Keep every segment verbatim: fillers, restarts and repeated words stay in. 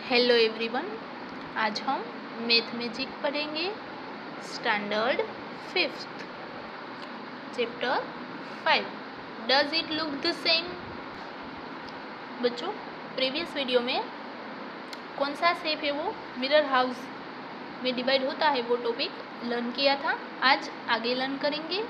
Hello everyone, आज हम math magic पढ़ेंगे standard fifth chapter five. Does it look the same? बच्चों, previous video में कौन सा शेप है वो मिरर हाउस में डिवाइड होता है वो टॉपिक लर्न किया था। आज आगे लर्न करेंगे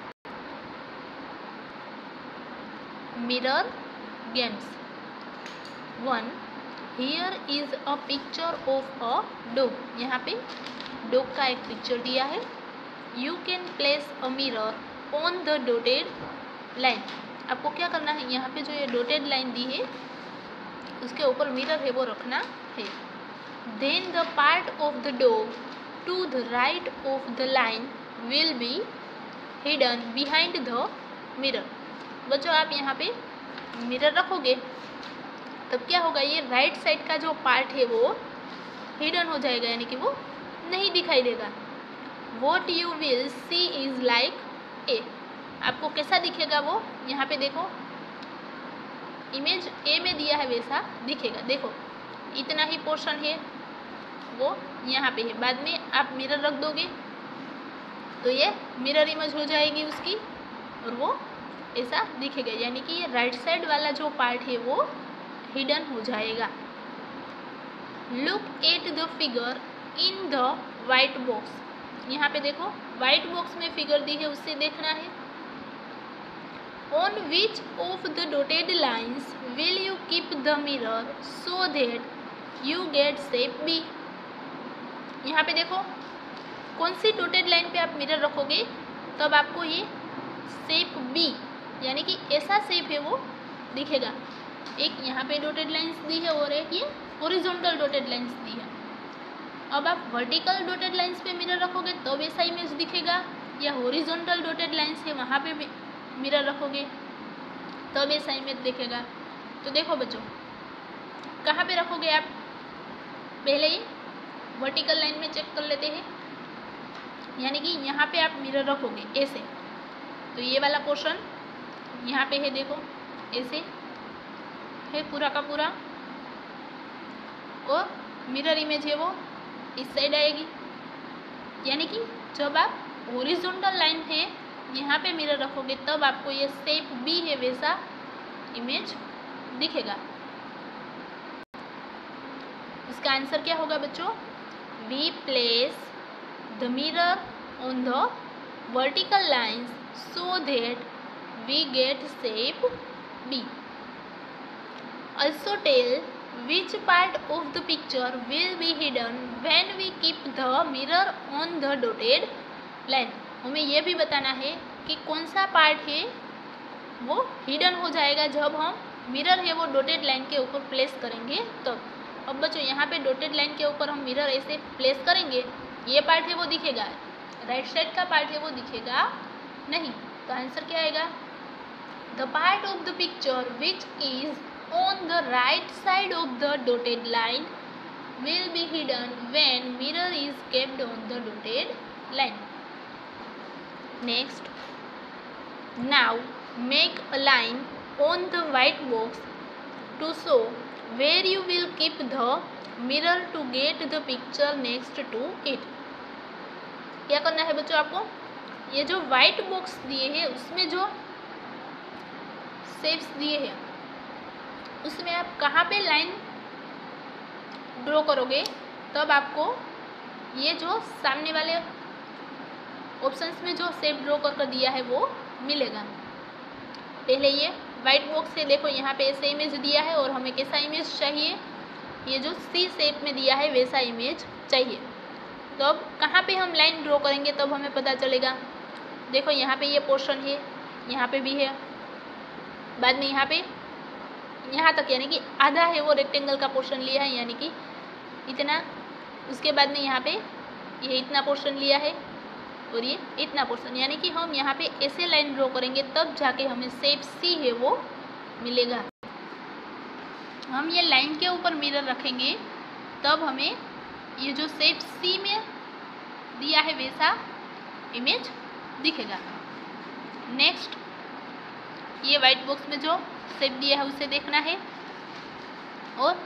mirror games. One, here is a picture of a dog. यहाँ पे डॉग का एक पिक्चर दिया है। You can place a mirror on the dotted line. आपको क्या करना है, यहाँ पे जो ये डॉटेड लाइन दी है उसके ऊपर मिरर है वो रखना है। Then the part of the dog to the right of the line will be hidden behind the mirror. बच्चों, आप यहाँ पे मिरर रखोगे तब क्या होगा, ये राइट साइड का जो पार्ट है वो हिडन हो जाएगा, यानी कि वो नहीं दिखाई देगा। What you will see is like a. आपको कैसा दिखेगा वो, यहाँ पे देखो इमेज ए में दिया है वैसा दिखेगा। देखो इतना ही पोर्शन है वो यहाँ पे है, बाद में आप मिरर रख दोगे तो ये मिरर इमेज हो जाएगी उसकी और वो ऐसा दिखेगा, यानी कि ये राइट साइड वाला जो पार्ट है वो हिडन हो जाएगा। Look at the figure in the white box. यहाँ पे देखो वाइट बॉक्स में फिगर दी है, उससे देखना है। On which of the dotted lines will you keep the mirror so that you get shape B. यहाँ पे देखो कौन सी डॉटेड लाइन पे आप मिरर रखोगे तब आपको ये शेप बी, यानी कि ऐसा शेप है वो दिखेगा। एक यहाँ पे डॉटेड लाइंस दी है और एक ये हॉरिजॉन्टल डॉटेड लाइंस दी है। अब आप वर्टिकल डॉटेड लाइंस पे मिरर रखोगे तो वैसा इमेज दिखेगा, या हॉरिजॉन्टल डॉटेड लाइंस है वहाँ पे मिरर रखोगे तो वैसा इमेज दिखेगा। तो देखो बच्चों, कहाँ पे रखोगे आप, पहले ही वर्टिकल लाइन में चेक कर लेते हैं। यानी कि यहाँ पे आप मिरर रखोगे ऐसे, तो ये वाला पोर्शन यहाँ पे है, देखो ऐसे है पूरा का पूरा, और मिरर इमेज है वो इस साइड आएगी। यानी कि जब आप हॉरिजॉन्टल लाइन है यहाँ पे मिरर रखोगे तब आपको ये शेप बी है वैसा इमेज दिखेगा। इसका आंसर क्या होगा बच्चों, we place the mirror on the vertical lines so that we get shape B. Also tell which part of the picture will be hidden when we keep the mirror on the dotted line। हमें यह भी बताना है कि कौन सा part है वो हिडन हो जाएगा जब हम मिरर है वो डॉटेड लाइन के ऊपर प्लेस करेंगे तब। अब बच्चों, यहाँ पे डॉटेड लाइन के ऊपर हम मिरर ऐसे प्लेस करेंगे, ये पार्ट है वो दिखेगा, राइट साइड का पार्ट है वो दिखेगा नहीं। तो आंसर क्या आएगा, the part of the picture which is on the right side of the dotted line will be hidden when mirror is kept on the dotted line. Next, now make a line on the white box to show where you will keep the mirror to get the picture next to it। क्या करना है बच्चों, आपको ये जो white box दिए हैं उसमें जो शेप्स दिए हैं उसमें आप कहाँ पे लाइन ड्रॉ करोगे तब आपको ये जो सामने वाले ऑप्शंस में जो शेप ड्रॉ कर कर दिया है वो मिलेगा। पहले ये वाइट बॉक्स से देखो, यहाँ पे ऐसे इमेज दिया है और हमें कैसा इमेज चाहिए, ये जो सी शेप में दिया है वैसा इमेज चाहिए। तो अब कहाँ पे हम लाइन ड्रॉ करेंगे तब हमें पता चलेगा। देखो यहाँ पे ये पोर्शन है, यहाँ पे भी है, बाद में यहाँ पे यहाँ तक, यानी कि आधा है वो रेक्टेंगल का पोर्शन लिया है, यानी कि इतना। उसके बाद में यहाँ पे ये इतना पोर्शन लिया है और ये इतना पोर्शन, यानी कि हम यहाँ पे ऐसे लाइन ड्रॉ करेंगे तब जाके हमें शेप सी है वो मिलेगा। हम ये लाइन के ऊपर मिरर रखेंगे तब हमें ये जो शेप सी में दिया है वैसा इमेज दिखेगा। नेक्स्ट, ये वाइट बॉक्स में जो शेप दिया है उसे देखना है और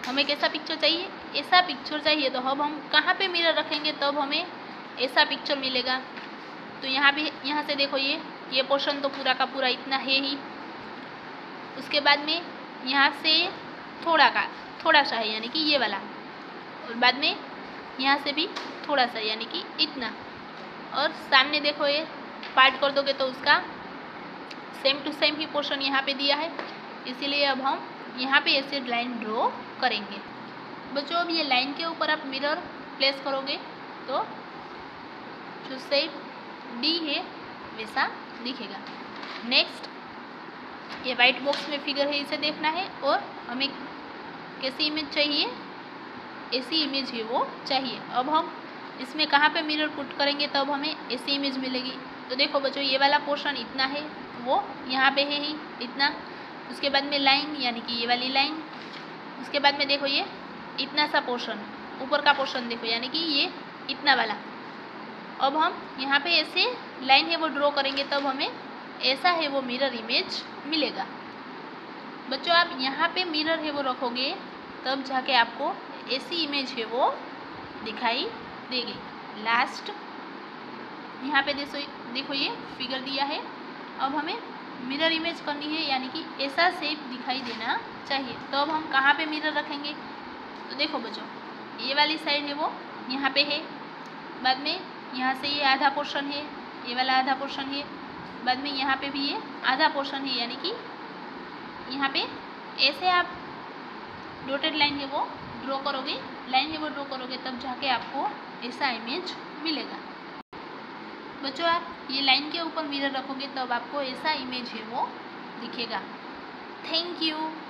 हमें कैसा पिक्चर चाहिए, ऐसा पिक्चर चाहिए। तो अब हम कहाँ पे मिरर रखेंगे तब हमें ऐसा पिक्चर मिलेगा। तो यहाँ भी यहाँ से देखो ये ये पोर्शन तो पूरा का पूरा इतना है ही। उसके बाद में यहाँ से थोड़ा का थोड़ा सा है यानी कि ये वाला, और बाद में यहाँ से भी थोड़ा सा यानी कि इतना। और सामने देखो ये पार्ट कर दोगे तो उसका सेम टू सेम ही पोर्शन यहाँ पे दिया है, इसीलिए अब हम यहाँ पे ऐसे लाइन ड्रॉ करेंगे। बच्चों अब ये लाइन के ऊपर आप मिरर प्लेस करोगे तो जो शेप डी है वैसा दिखेगा। नेक्स्ट ये वाइट बॉक्स में फिगर है, इसे देखना है और हमें कैसी इमेज चाहिए, ऐसी इमेज है वो चाहिए। अब हम इसमें कहाँ पे मिरर पुट करेंगे तब हमें ऐसी इमेज मिलेगी। तो देखो बच्चों ये वाला पोर्शन इतना है, वो यहाँ पे है ही इतना। उसके बाद में लाइन यानी कि ये वाली लाइन। उसके बाद में देखो ये इतना सा पोर्शन, ऊपर का पोर्शन देखो यानी कि ये इतना वाला। अब हम यहाँ पे ऐसे लाइन है वो ड्रॉ करेंगे तब हमें ऐसा है वो मिरर इमेज मिलेगा। बच्चों आप यहाँ पे मिरर है वो रखोगे तब जाके आपको ऐसी इमेज है वो दिखाई देगी। लास्ट यहाँ पे देखो देखो ये फिगर दिया है। अब हमें मिरर इमेज करनी है यानी कि ऐसा शेप दिखाई देना चाहिए। तो अब हम कहाँ पे मिरर रखेंगे, तो देखो बच्चों ये वाली साइड है वो यहाँ पे है, बाद में यहाँ से ये आधा पोर्शन है, ये वाला आधा पोर्शन है, बाद में यहाँ पे भी ये आधा पोर्शन है यानी कि यहाँ पे ऐसे आप डॉटेड लाइन है वो ड्रॉ करोगे, लाइन है वो ड्रॉ करोगे तब जाके आपको ऐसा इमेज मिलेगा। बच्चों आप ये लाइन के ऊपर मिरर रखोगे तब आपको ऐसा इमेज है वो दिखेगा। Thank you.